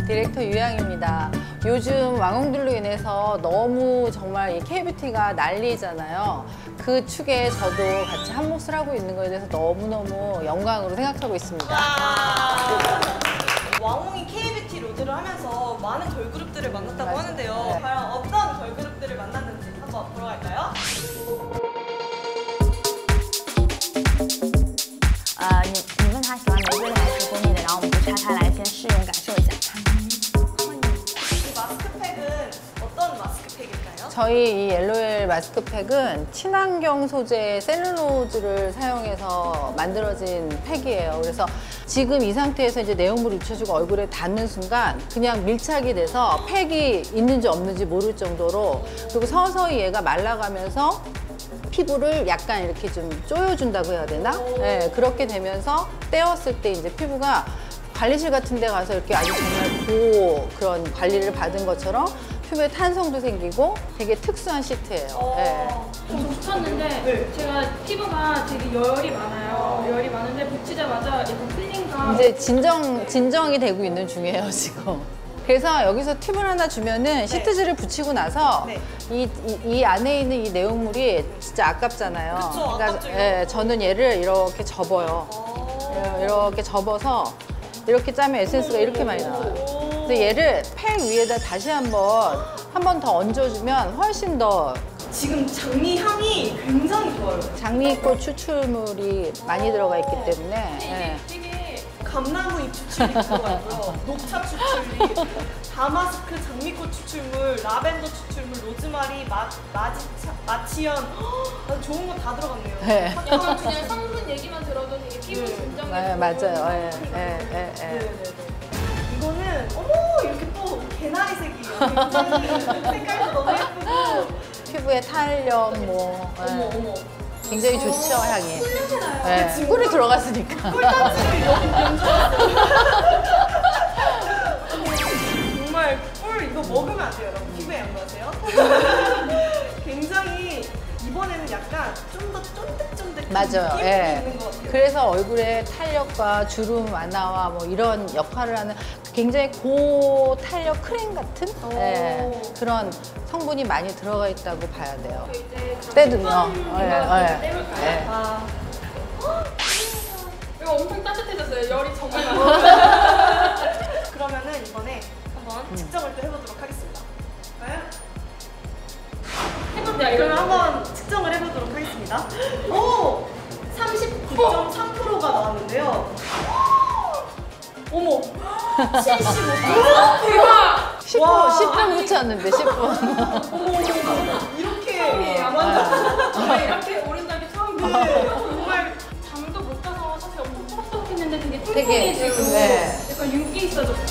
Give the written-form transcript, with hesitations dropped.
디렉터 유양입니다. 요즘 왕홍들로 인해서 너무 정말 이 K뷰티가 난리잖아요. 그 축에 저도 같이 한 몫을 하고 있는 거에 대해서 너무너무 영광으로 생각하고 있습니다. 왕홍이 K뷰티 로드를 하면서 많은 걸그룹들을 만났다고 맞아요. 하는데요. 네. 과연 어떤 걸그룹들을 만났는지 한번 보러 갈까요? 你问他喜欢玫瑰的还是蜂蜜的，然后我们就拆开来先试用感受一下。 이 마스크팩은 어떤 마스크팩일까요? 저희 이 옐로웰 마스크팩은 친환경 소재의 셀룰로즈를 사용해서 만들어진 팩이에요. 그래서 지금 이 상태에서 이제 내용물을 묻혀주고 얼굴에 닿는 순간 그냥 밀착이 돼서 팩이 있는지 없는지 모를 정도로, 그리고 서서히 얘가 말라가면서 피부를 약간 이렇게 좀 조여준다고 해야 되나? 네, 그렇게 되면서 떼었을 때 이제 피부가 관리실 같은 데 가서 이렇게 아주 정말 그런 관리를 받은 것처럼 피부에 탄성도 생기고 되게 특수한 시트예요. 네. 좀 붙였는데 제가 피부가 되게 열이 많아요. 열이 많은데 붙이자마자 약간 풀린감. 이제 진정이 되고 있는 중이에요, 지금. 그래서 여기서 팁을 하나 주면은 시트지를 붙이고 나서 네. 이 안에 있는 이 내용물이 진짜 아깝잖아요. 그쵸, 아깝죠, 이거. 예, 저는 얘를 이렇게 접어요. 이렇게 접어서 이렇게 짜면 에센스가 이렇게 많이 나와요. 근데 얘를 팩 위에다 다시 한 번 더 얹어주면 훨씬 더 지금 장미 향이 굉장히 좋아요. 장미꽃 추출물이 많이 들어가 있기 때문에 예. 되게 감나무 잎 추출이 들어가고요. 녹차 추출이, 다마스크 장미꽃 추출물, 라벤더 추출물, 로즈마리, 마치연, 아주 좋은 거 다 들어갔네요. 네. 약간 그냥 성분 얘기만 들어도 되게 피부 진정이. 네, 맞아요. 예, 네네네. 예. 이거는 어머 이렇게 또 개나리 색이에요. 굉장히 색깔도 너무 예쁘고. 피부에 탄력 뭐 예. 어머. 굉장히 좋죠, 향이. 냄새나요. 예, 꿀이 들어갔으니까. 꿀단지를 너무 좋았어요. 정말 꿀 이거 먹으면 안 돼요, 여러분. 피부에 양보하세요. 굉장히 이번에는 약간 좀 더 쫀득쫀득한 맞아요. 느낌이 예. 있는 것 같아요. 그래서 얼굴에 탄력과 주름 완화와 뭐 이런 역할을 하는 굉장히 고탄력 크림 같은 예, 그런 성분이 많이 들어가 있다고 봐야 돼요. 이제 때든요. 떼볼까요? 아, 이거 엄청 따뜻해졌어요. 열이 정말 많아요. 그러면은 이번에 한번 측정을 또 해보도록 하겠습니다. 네? 해볼게요. 그럼 한번 측정을 해보도록 하겠습니다. 오! 39.3%가 나왔는데요. 어머! 75%? 대박! 10분 붙였는데 10분. 어머, 이렇게 처음이에요. 정말 이렇게 오른다는 게 처음이에요. 정말 잠도 못 자서 사실 엄청 또박또박했는데 되게 되게, 탱탱해지고 네. 약간 윤기 있어졌고